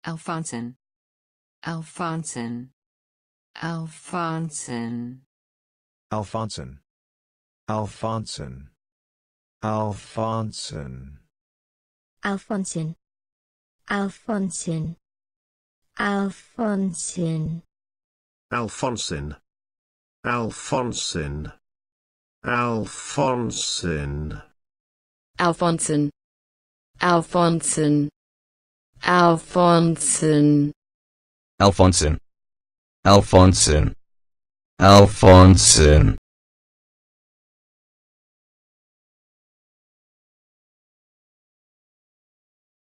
alphonsin, alphonsin, alphonsin, alphonsin, alphonsin, alphonsin, alphonsin, alphonsin, alphonsin, alphonsin, alphonsin, alphonsin, alphonsin, alphonsin, alphonsin, alphonsin, alphonsin, alphonsin.